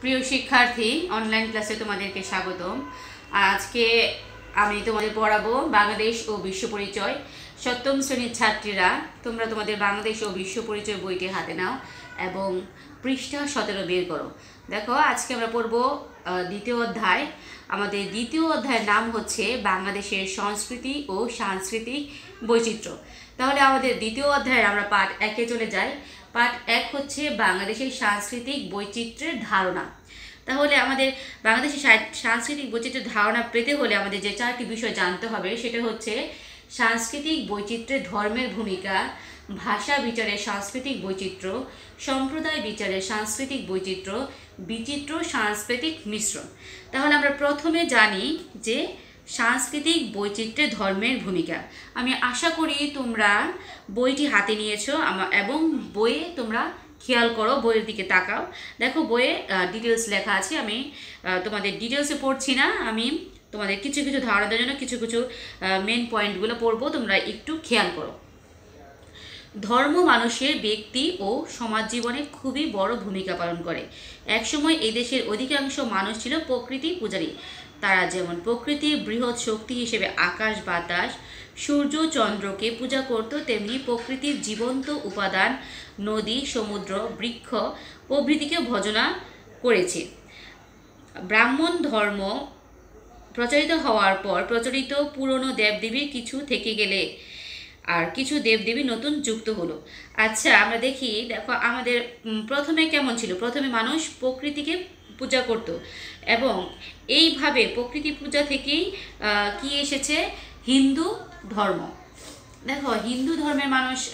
প্রিয় শিক্ষার্থী, অনলাইন ক্লাসে তোমাদেরকে স্বাগতম। আজকে আমি তোমাদের পড়াবো বাংলাদেশ ও বিশ্ব পরিচয়। সপ্তম শ্রেণীর ছাত্রীরা, তোমরা তোমাদের বাংলাদেশ ও বিশ্ব পরিচয় বইটি হাতে নাও এবং পৃষ্ঠা 17 বের করো। দেখো, আজকে আমরা পড়বো দ্বিতীয় অধ্যায়। আমাদের দ্বিতীয় অধ্যায়ের নাম হচ্ছে বাংলাদেশের সংস্কৃতি ও সাংস্কৃতিক বৈচিত্র্য। তাহলে আমাদের দ্বিতীয় অধ্যায়ের আমরা পাঠ 1-এ চলে যাই। পাঠ 1 হচ্ছে বাংলাদেশের সাংস্কৃতিক বৈচিত্র্যের ধারণা। তাহলে আমাদের বাংলাদেশের সাংস্কৃতিক বৈচিত্র্যের ধারণা পেতে হলে আমাদের যে 4টি বিষয় জানতে হবে সেটা হচ্ছে সাংস্কৃতিক বৈচিত্র্যে ধর্মের ভূমিকা, ভাষা বিচারে সাংস্কৃতিক বৈচিত্র্য, সম্প্রদায় বিচারে সাংস্কৃতিক বৈচিত্র্য, বিচিত্র সাংস্কৃতিক মিশ্রণ। তাহলে আমরা প্রথমে জানি যে সাংস্কৃতিক বৈচিত্র্যে ধর্মের ভূমিকা। আমি আশা করি তোমরা বইটি হাতে নিয়েছো এবং বইয়ে তোমরা খেয়াল করো, বইয়ের দিকে তাকাও। দেখো, বইয়ে ডিটেলস লেখা আছে। আমি তোমাদের ডিটেলসে পড়ছি না, আমি তোমাদের কিছু কিছু ধারণা দেওয়ার জন্য কিছু কিছু মেন পয়েন্টগুলো পড়বো, তোমরা একটু খেয়াল করো। ধর্ম মানুষের ব্যক্তি ও সমাজ জীবনে খুবই বড় ভূমিকা পালন করে। একসময় এই দেশের অধিকাংশ মানুষ ছিল প্রকৃতি পূজারী। তারা যেমন প্রকৃতির বৃহৎ শক্তি হিসেবে আকাশ বাতাস সূর্য চন্দ্রকে পূজা করত, তেমনি প্রকৃতির জীবন্ত উপাদান নদী সমুদ্র বৃক্ষ প্রভৃতিকে ভজনা করেছে। ব্রাহ্মণ ধর্ম প্রচারিত হওয়ার পর প্রচলিত পুরনো দেবদেবীর কিছু থেকে গেলে আর কিছু দেবদেবী নতুন যুক্ত হলো। আচ্ছা, আমরা দেখো আমাদের প্রথমে কেমন ছিল। প্রথমে মানুষ প্রকৃতিকে পূজা করত এবং এইভাবে প্রকৃতি পূজা থেকেই কি এসেছে, হিন্দু ধর্ম। দেখো, হিন্দু ধর্মের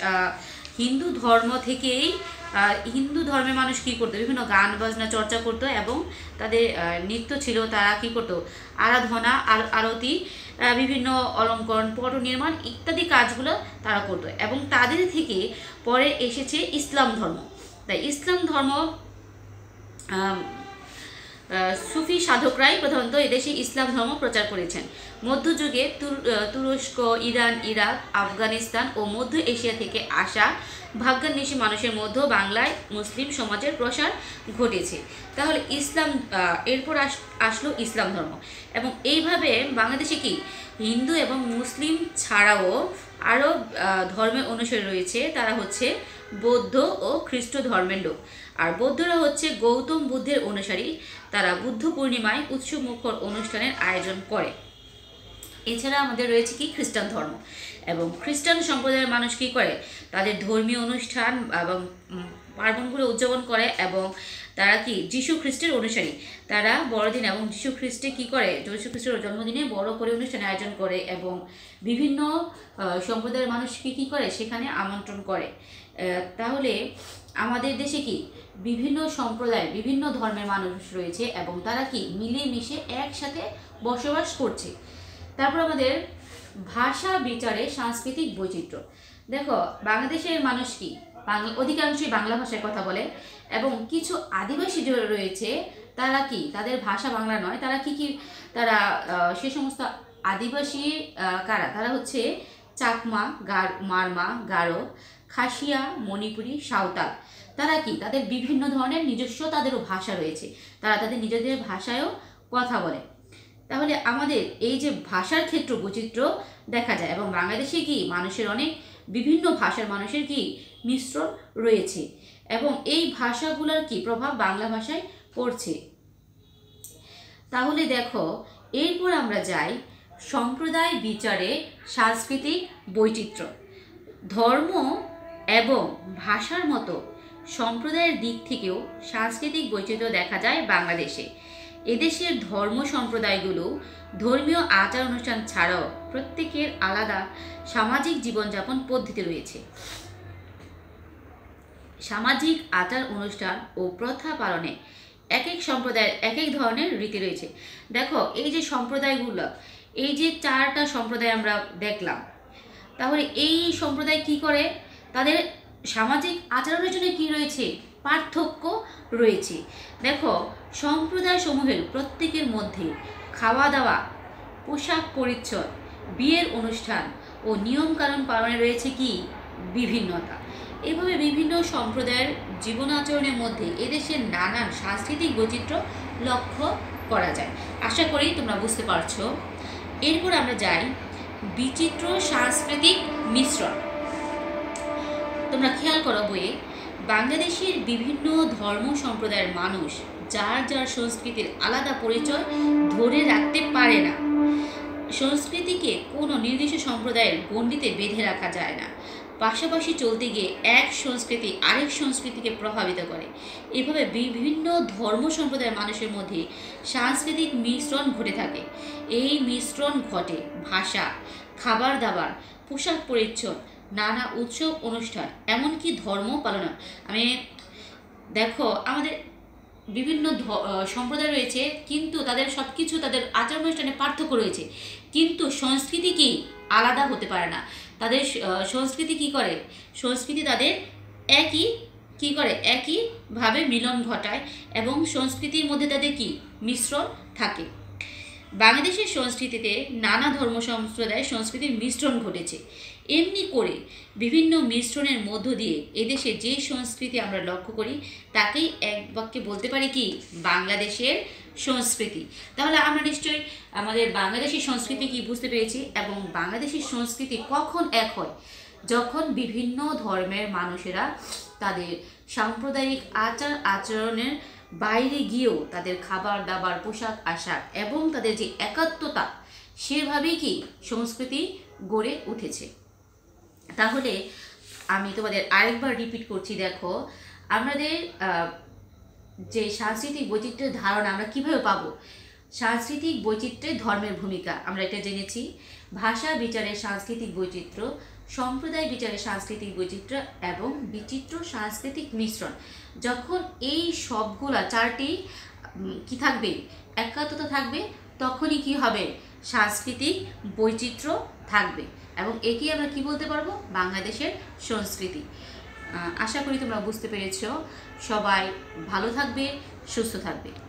মানুষ কি করতো, বিভিন্ন গান বাজনা চর্চা করতো এবং তাদের নৃত্য ছিল। তারা কি করতো, আরাধনা আরতি, বিভিন্ন অলঙ্করণ পট নির্মাণ ইত্যাদি কাজগুলো তারা করতো এবং তাদের থেকে পরে এসেছে ইসলাম ধর্ম। তাই ইসলাম ধর্ম সুফি সাধকরাই প্রধানত এদেশে ইসলাম ধর্ম প্রচার করেছেন। মধ্যযুগে তুরস্ক, ইরান, ইরাক, আফগানিস্তান ও মধ্য এশিয়া থেকে আসা ভাগ্যান্বেষী মানুষের মধ্যে বাংলায় মুসলিম সমাজের প্রসার ঘটেছে। তাহলে এরপর আসলো ইসলাম ধর্ম এবং এইভাবে বাংলাদেশে কি হিন্দু এবং মুসলিম ছাড়াও আরও ধর্মের অনুসারী রয়েছে। তারা হচ্ছে বৌদ্ধ ও খ্রিস্ট ধর্মের লোক। আর বৌদ্ধরা হচ্ছে গৌতম বুদ্ধের অনুসারী। তারা বুদ্ধ পূর্ণিমায় উৎসবমুখর অনুষ্ঠানের আয়োজন করে। এছাড়া আমাদের রয়েছে কি খ্রিস্টান ধর্ম এবং খ্রিস্টান সম্প্রদায়ের মানুষ কি করে, তাদের ধর্মীয় অনুষ্ঠান এবং পার্বণগুলো উদযাপন করে এবং তারা কি যীশু খ্রিস্টের অনুসারী। তারা বড়দিন এবং যীশু খ্রিস্টে কি করে, যীশু খ্রিস্টের জন্মদিনে বড় করে অনুষ্ঠান আয়োজন করে এবং বিভিন্ন সম্প্রদায়ের মানুষ কি করে সেখানে আমন্ত্রণ করে। তাহলে আমাদের দেশে কি বিভিন্ন সম্প্রদায় বিভিন্ন ধর্মের মানুষ রয়েছে এবং তারা কি মিলেমিশে একসাথে বসবাস করছে। তারপর আমাদের ভাষা বিচারে সাংস্কৃতিক বৈচিত্র্য। দেখো, বাংলাদেশের মানুষ কি অধিকাংশই বাংলা ভাষায় কথা বলে এবং কিছু আদিবাসী রয়েছে, তারা কি তাদের ভাষা বাংলা নয়। তারা সে সমস্ত আদিবাসী কারা, তারা হচ্ছে চাকমা, মারমা, গারো, খাসিয়া, মণিপুরি, সাঁওতাল। তারা কি তাদের বিভিন্ন ধরনের নিজস্ব তাদেরও ভাষা রয়েছে, তারা তাদের নিজেদের ভাষায়ও কথা বলে। তাহলে আমাদের এই যে ভাষার ক্ষেত্র বৈচিত্র্য দেখা যায় এবং বাংলাদেশে কি মানুষের অনেক বিভিন্ন ভাষার মানুষের কি মিশ্রণ রয়েছে এবং এই ভাষাগুলোর কি প্রভাব বাংলা ভাষায় পড়ছে। তাহলে দেখো, এরপর আমরা যাই সম্প্রদায় বিচারে সাংস্কৃতিক বৈচিত্র্য। ধর্ম এবং ভাষার মতো সম্প্রদায়ের দিক থেকেও সাংস্কৃতিক বৈচিত্র্য দেখা যায় বাংলাদেশে। এদেশের ধর্ম সম্প্রদায়গুলো ধর্মীয় আচার অনুষ্ঠান ছাড়াও প্রত্যেকের আলাদা সামাজিক জীবনযাপন পদ্ধতি রয়েছে। সামাজিক আচার অনুষ্ঠান ও প্রথা পালনে এক এক সম্প্রদায়ের এক এক ধরনের রীতি রয়েছে। দেখো, এই যে সম্প্রদায়গুলো, এই যে 4টা সম্প্রদায় আমরা দেখলাম, তাহলে এই সম্প্রদায় কি করে, তাদের সামাজিক আচার অনুষ্ঠানে কি রয়েছে, পার্থক্য রয়েছে। দেখো, সম্প্রদায় সমূহের প্রত্যেকের মধ্যে খাওয়া দাওয়া, পোশাক পরিচ্ছদ, বিয়ের অনুষ্ঠান ও নিয়মকানুন পালনে রয়েছে কি বিভিন্নতা। এভাবে বিভিন্ন সম্প্রদায়ের জীবন আচরণের মধ্যে এদেশের নানান সাংস্কৃতিক বৈচিত্র্য লক্ষ্য করা যায়। আশা করি তোমরা বুঝতে পারছো। এরপর আমরা যাই বিচিত্র সাংস্কৃতিক মিশ্রণ। তোমরা খেয়াল করো বইয়ে, বাংলাদেশের বিভিন্ন ধর্ম সম্প্রদায়ের মানুষ যার যার সংস্কৃতির আলাদা পরিচয় ধরে রাখতে পারে না। সংস্কৃতিকে কোনো নির্দিষ্ট সম্প্রদায়ের গণ্ডিতে বেঁধে রাখা যায় না। পাশাপাশি চলতে গিয়ে এক সংস্কৃতি আরেক সংস্কৃতিকে প্রভাবিত করে। এভাবে বিভিন্ন ধর্ম সম্প্রদায়ের মানুষের মধ্যে সাংস্কৃতিক মিশ্রণ ঘটে থাকে। এই মিশ্রণ ঘটে ভাষা, খাবার দাবার, পোশাক পরিচ্ছদ, নানা উৎসব অনুষ্ঠান, এমনকি ধর্ম পালন। আমি দেখো, আমাদের বিভিন্ন সম্প্রদায় রয়েছে, কিন্তু তাদের সব কিছু তাদের আচার অনুষ্ঠানে পার্থক্য রয়েছে, কিন্তু সংস্কৃতি কি আলাদা হতে পারে না। তাদের সংস্কৃতি কি করে, সংস্কৃতি তাদের একইভাবে মিলন ঘটায় এবং সংস্কৃতির মধ্যে তাদের কি মিশ্রণ থাকে। বাংলাদেশের সংস্কৃতিতে নানা ধর্ম সম্প্রদায়ের সংস্কৃতির মিশ্রণ ঘটেছে। এমনি করে বিভিন্ন মিশ্রণের মধ্য দিয়ে এদেশে যে সংস্কৃতি আমরা লক্ষ্য করি তাকেই এক বাক্যে বলতে পারি কি বাংলাদেশের সংস্কৃতি। তাহলে আমরা নিশ্চয়ই আমাদের বাংলাদেশের সংস্কৃতি কি বুঝতে পেরেছি, এবং বাংলাদেশের সংস্কৃতি কখন এক হয়, যখন বিভিন্ন ধর্মের মানুষেরা তাদের সাম্প্রদায়িক আচার আচরণের বাইরে গিয়েও তাদের খাবার দাবার, পোশাক আশাক এবং তাদের যে একাত্মতা, সেভাবেই কি সংস্কৃতি গড়ে উঠেছে। তাহলে আমি তোমাদের আরেকবার রিপিট করছি। দেখো, আমাদের যে সাংস্কৃতিক বৈচিত্র্যের ধারণা আমরা কিভাবে পাবো। সাংস্কৃতিক বৈচিত্র্যে ধর্মের ভূমিকা আমরা এটা জেনেছি। ভাষা বিচারের সাংস্কৃতিক বৈচিত্র্য, সম্প্রদায় বিচারের সাংস্কৃতিক বৈচিত্র্য এবং বিচিত্র সাংস্কৃতিক মিশ্রণ। যখন এই সবগুলা চারটি কি থাকবে, একাত্মতা থাকবে, তখনই কি হবে, সাংস্কৃতিক বৈচিত্র্য থাকবে, এবং একে আমরা কি বলতে পারবো, বাংলাদেশের সংস্কৃতি। আশা করি তোমরা বুঝতে পেরেছো। সবাই ভালো থাকবে, সুস্থ থাকবে।